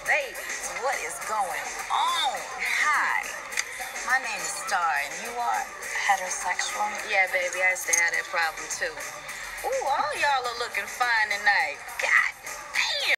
Ladies, what is going on? Hi, my name is Star, and you are heterosexual? Yeah, baby, I used to have that problem too. Ooh, all y'all are looking fine tonight. God